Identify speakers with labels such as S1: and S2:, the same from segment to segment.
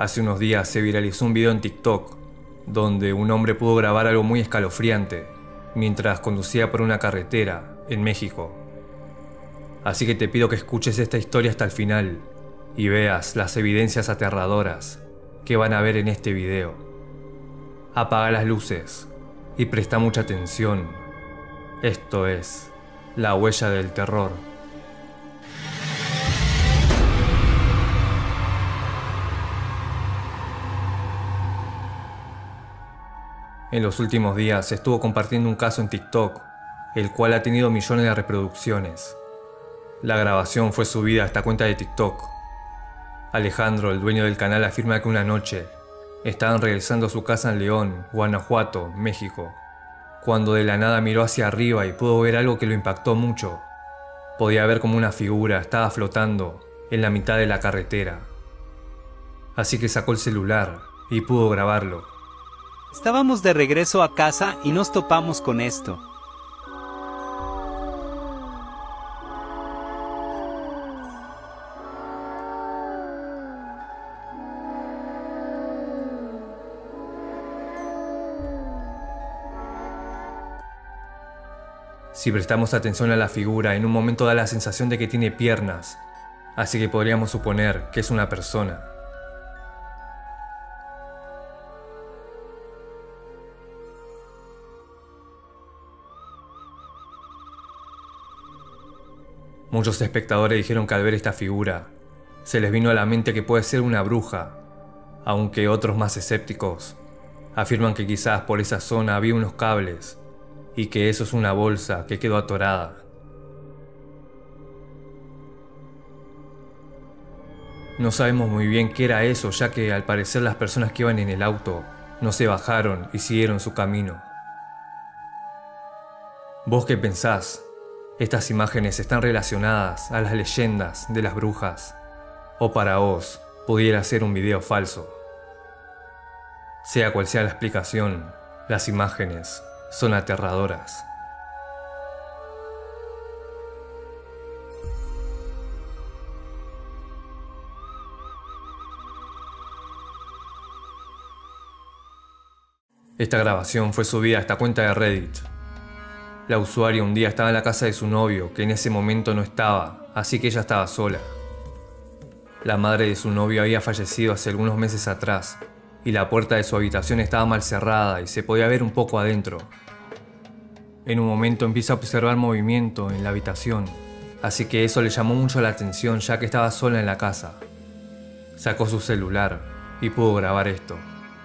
S1: Hace unos días se viralizó un video en TikTok donde un hombre pudo grabar algo muy escalofriante mientras conducía por una carretera en México. Así que te pido que escuches esta historia hasta el final y veas las evidencias aterradoras que van a ver en este video. Apaga las luces y presta mucha atención. Esto es La Huella del Terror. En los últimos días se estuvo compartiendo un caso en TikTok, el cual ha tenido millones de reproducciones. La grabación fue subida a esta cuenta de TikTok. Alejandro, el dueño del canal, afirma que una noche estaban regresando a su casa en León, Guanajuato, México, cuando de la nada miró hacia arriba y pudo ver algo que lo impactó mucho. Podía ver como una figura estaba flotando en la mitad de la carretera. Así que sacó el celular y pudo grabarlo.
S2: Estábamos de regreso a casa y nos topamos con esto.
S1: Si prestamos atención a la figura, en un momento da la sensación de que tiene piernas, así que podríamos suponer que es una persona. Muchos espectadores dijeron que al ver esta figura, se les vino a la mente que puede ser una bruja, aunque otros más escépticos afirman que quizás por esa zona había unos cables y que eso es una bolsa que quedó atorada. No sabemos muy bien qué era eso, ya que al parecer las personas que iban en el auto no se bajaron y siguieron su camino. ¿Vos qué pensás? ¿Estas imágenes están relacionadas a las leyendas de las brujas? ¿O para vos pudiera ser un video falso? Sea cual sea la explicación, las imágenes son aterradoras. Esta grabación fue subida a esta cuenta de Reddit. La usuaria un día estaba en la casa de su novio, que en ese momento no estaba, así que ella estaba sola. La madre de su novio había fallecido hace algunos meses atrás, y la puerta de su habitación estaba mal cerrada y se podía ver un poco adentro. En un momento empieza a observar movimiento en la habitación, así que eso le llamó mucho la atención ya que estaba sola en la casa. Sacó su celular y pudo grabar esto.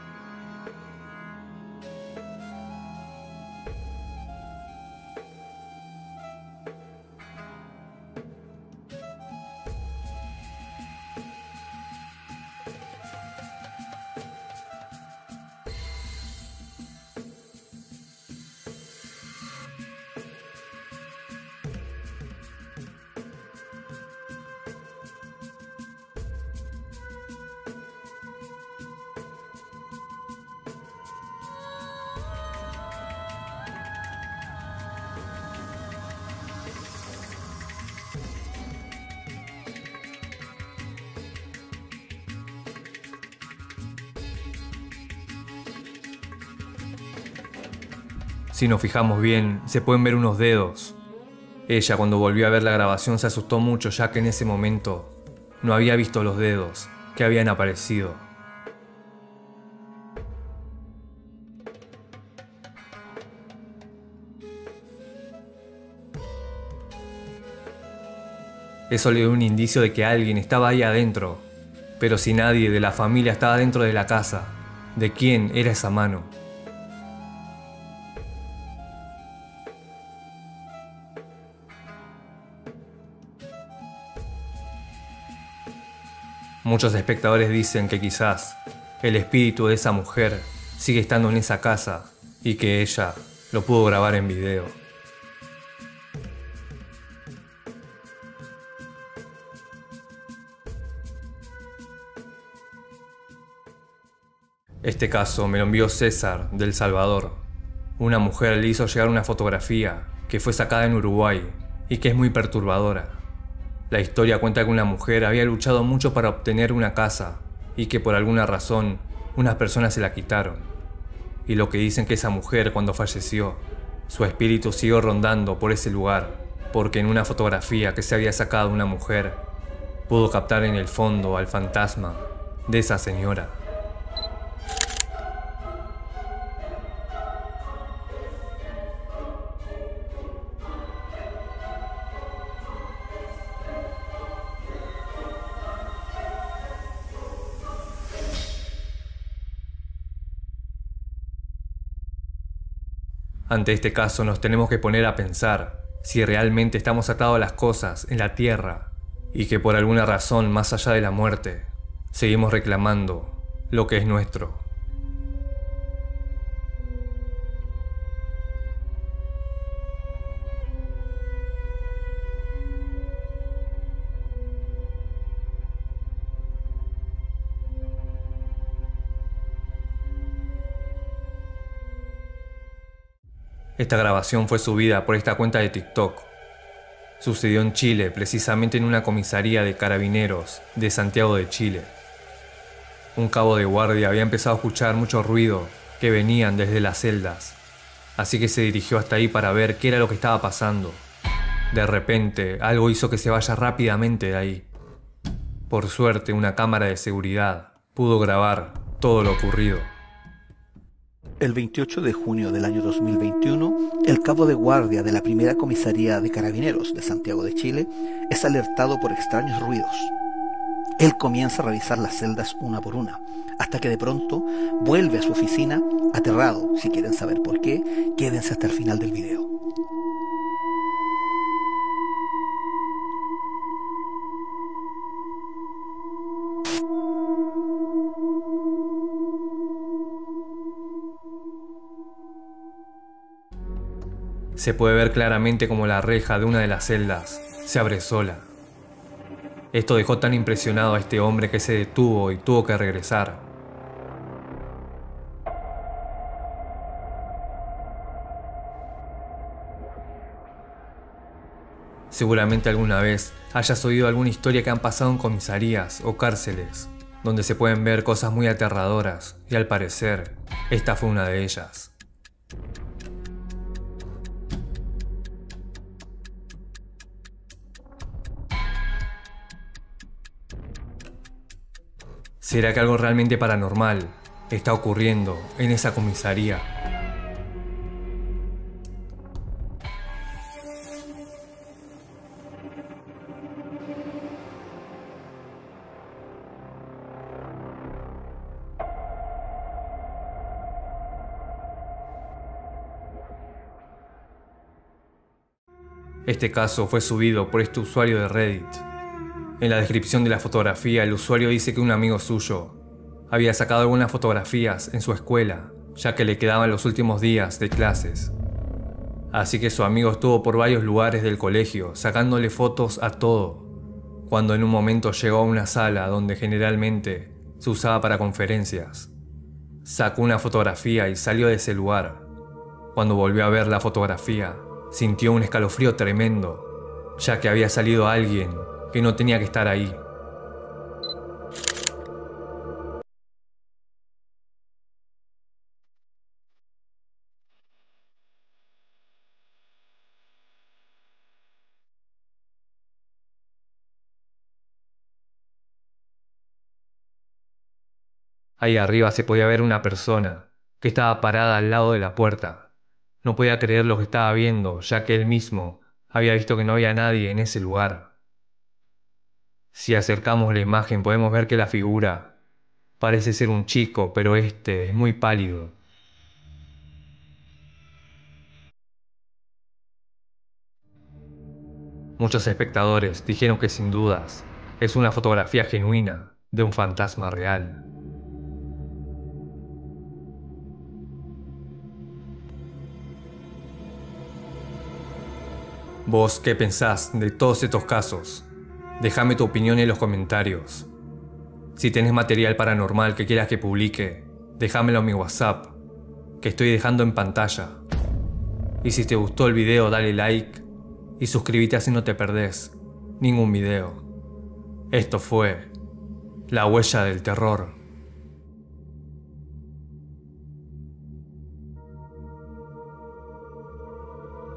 S1: Si nos fijamos bien, se pueden ver unos dedos. Ella, cuando volvió a ver la grabación, se asustó mucho, ya que en ese momento no había visto los dedos que habían aparecido. Eso le dio un indicio de que alguien estaba ahí adentro, pero si nadie de la familia estaba dentro de la casa, ¿de quién era esa mano? Muchos espectadores dicen que quizás el espíritu de esa mujer sigue estando en esa casa y que ella lo pudo grabar en video. Este caso me lo envió César, de El Salvador. Una mujer le hizo llegar una fotografía que fue sacada en Uruguay y que es muy perturbadora. La historia cuenta que una mujer había luchado mucho para obtener una casa y que por alguna razón unas personas se la quitaron. Y lo que dicen que esa mujer, cuando falleció, su espíritu siguió rondando por ese lugar, porque en una fotografía que se había sacado una mujer, pudo captar en el fondo al fantasma de esa señora. Ante este caso nos tenemos que poner a pensar si realmente estamos atados a las cosas en la tierra y que por alguna razón más allá de la muerte seguimos reclamando lo que es nuestro. Esta grabación fue subida por esta cuenta de TikTok. Sucedió en Chile, precisamente en una comisaría de carabineros de Santiago de Chile. Un cabo de guardia había empezado a escuchar mucho ruido que venían desde las celdas, así que se dirigió hasta ahí para ver qué era lo que estaba pasando. De repente, algo hizo que se vaya rápidamente de ahí. Por suerte, una cámara de seguridad pudo grabar todo lo ocurrido.
S3: El 28 de junio del año 2021, el cabo de guardia de la primera comisaría de carabineros de Santiago de Chile es alertado por extraños ruidos. Él comienza a revisar las celdas una por una, hasta que de pronto vuelve a su oficina aterrado. Si quieren saber por qué, quédense hasta el final del video.
S1: Se puede ver claramente como la reja de una de las celdas se abre sola. Esto dejó tan impresionado a este hombre que se detuvo y tuvo que regresar. Seguramente alguna vez hayas oído alguna historia que han pasado en comisarías o cárceles, donde se pueden ver cosas muy aterradoras, y al parecer, esta fue una de ellas. ¿Será que algo realmente paranormal está ocurriendo en esa comisaría? Este caso fue subido por este usuario de Reddit. En la descripción de la fotografía, el usuario dice que un amigo suyo había sacado algunas fotografías en su escuela, ya que le quedaban los últimos días de clases. Así que su amigo estuvo por varios lugares del colegio sacándole fotos a todo, cuando en un momento llegó a una sala donde generalmente se usaba para conferencias. Sacó una fotografía y salió de ese lugar. Cuando volvió a ver la fotografía, sintió un escalofrío tremendo, ya que había salido alguien que no tenía que estar ahí. Ahí arriba se podía ver una persona que estaba parada al lado de la puerta. No podía creer lo que estaba viendo, ya que él mismo había visto que no había nadie en ese lugar. Si acercamos la imagen podemos ver que la figura parece ser un chico, pero este es muy pálido. Muchos espectadores dijeron que sin dudas es una fotografía genuina de un fantasma real. ¿Vos qué pensás de todos estos casos? Déjame tu opinión en los comentarios. Si tenés material paranormal que quieras que publique, déjamelo en mi WhatsApp, que estoy dejando en pantalla. Y si te gustó el video, dale like y suscríbete así no te perdés ningún video. Esto fue La Huella del Terror.